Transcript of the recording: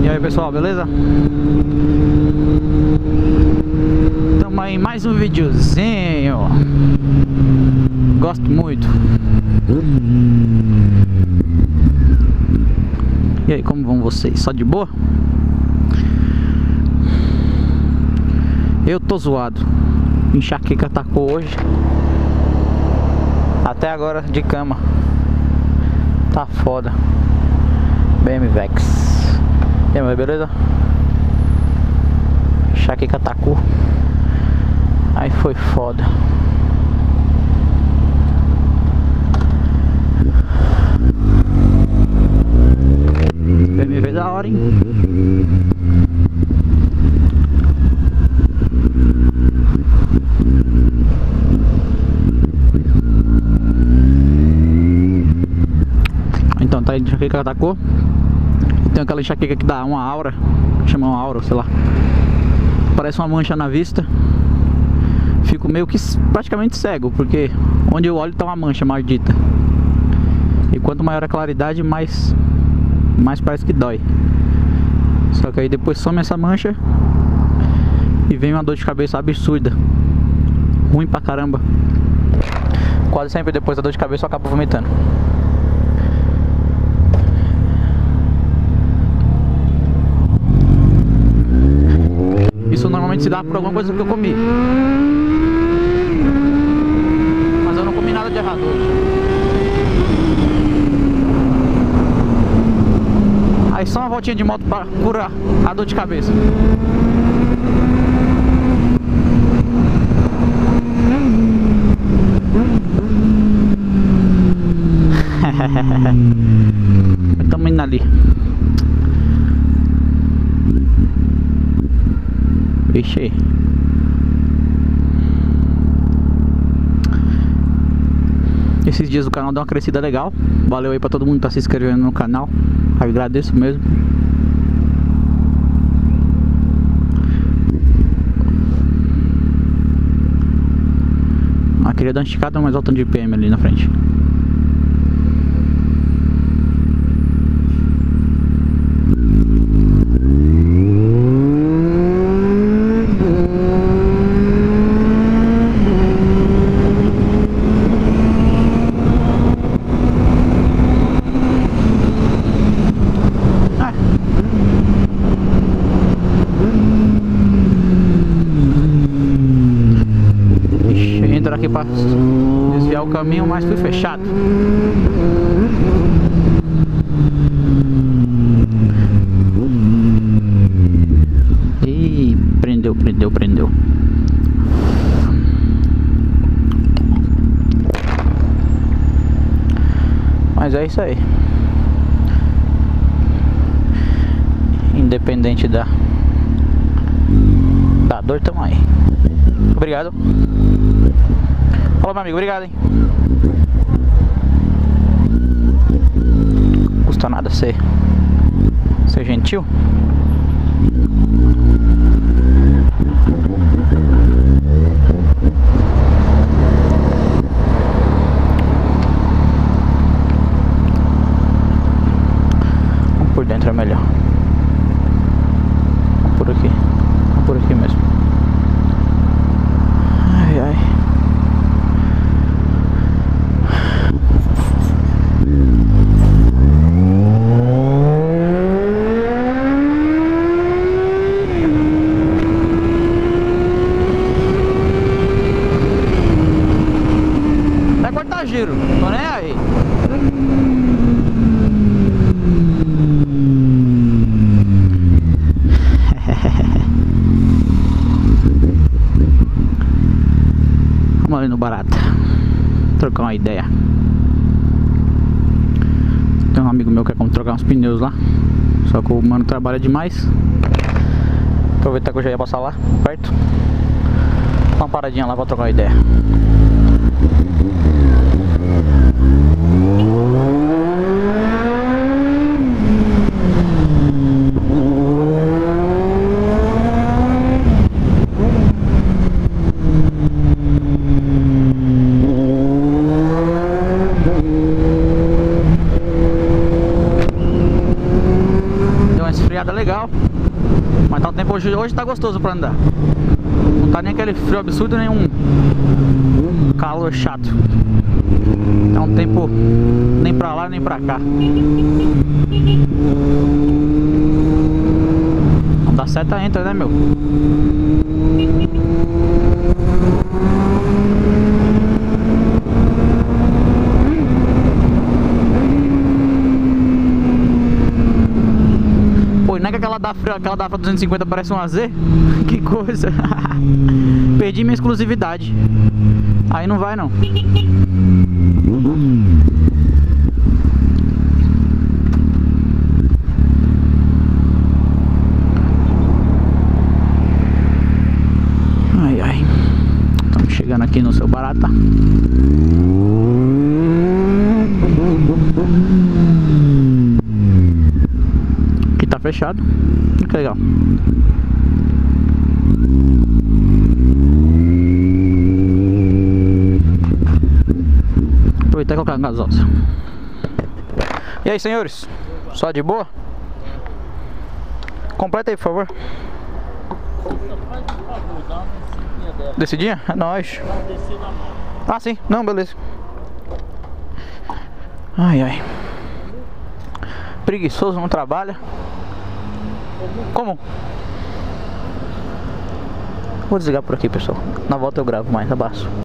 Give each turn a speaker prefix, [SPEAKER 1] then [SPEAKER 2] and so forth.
[SPEAKER 1] E aí pessoal, beleza? Tamo aí em mais um videozinho. Gosto muito. E aí, como vão vocês? Só de boa? Eu tô zoado. Enxaqueca atacou hoje. Até agora de cama. Tá foda. BMWX. E aí, beleza? Enxaqueca atacou. Aí foi foda. BMW da hora, hein? Então tá aí, enxaqueca que atacou. E tem aquela enxaqueca que dá uma aura, chama uma aura, sei lá. Parece uma mancha na vista. Fico meio que praticamente cego, porque onde eu olho tá uma mancha maldita. E quanto maior a claridade, mais parece que dói. Só que aí depois some essa mancha e vem uma dor de cabeça absurda. Ruim pra caramba. Quase sempre depois da dor de cabeça eu acabo vomitando. Isso normalmente se dá por alguma coisa que eu comi. Mas eu não comi nada de errado hoje. Aí só uma voltinha de moto pra curar a dor de cabeça. Estamos indo ali. Vixe. Esses dias o canal deu uma crescida legal. Valeu aí pra todo mundo que tá se inscrevendo no canal. Agradeço mesmo. Queria dar uma esticada mais alta de PM ali na frente. Aqui para desviar o caminho, mas fui fechado. E prendeu. Mas é isso aí. Independente da dor, tamo aí. Obrigado. Falou, meu amigo, obrigado, hein? Custa nada ser gentil. Vamos por dentro é melhor. Vamos por aqui. Vamos por aqui mesmo. Ai, ai. Giro, tô nem aí. Vamos ali no Barata trocar uma ideia. Tem um amigo meu que quer trocar uns pneus lá. Só que o mano trabalha demais. Aproveitar que eu já ia passar lá perto. Dá uma paradinha lá pra trocar uma ideia. clareada legal. Mas tá um tempo hoje tá gostoso pra andar. Não tá nem aquele frio absurdo, nem um calor chato. Tá um tempo nem pra lá nem pra cá. Não dá seta, entra, né, meu? Pô, não é que aquela da 250 parece um AZ? Que coisa. Perdi minha exclusividade. Aí não vai não. Ai, ai. Estamos chegando aqui no Seu Barata. Aqui tá fechado. Que legal. Aproveitar e colocar no gasosa. E aí, senhores? Só de boa? Completa aí, por favor. Descidinha? É nóis. Ah, sim. Não, beleza. Ai, ai. Preguiçoso, não trabalha. Como? Vou desligar por aqui, pessoal. Na volta eu gravo mais. Abraço.